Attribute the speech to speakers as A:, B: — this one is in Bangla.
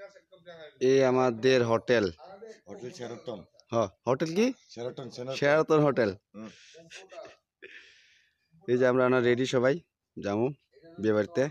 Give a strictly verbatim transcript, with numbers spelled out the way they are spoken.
A: এই আমাদের হোটেল
B: হোটেল শেরাটন।
A: হ্যাঁ হোটেল কি
B: শেরাটন
A: শেরাটন হোটেল। এই যে আমরা রেডি সবাই যাবো বিয়ে বাড়িতে।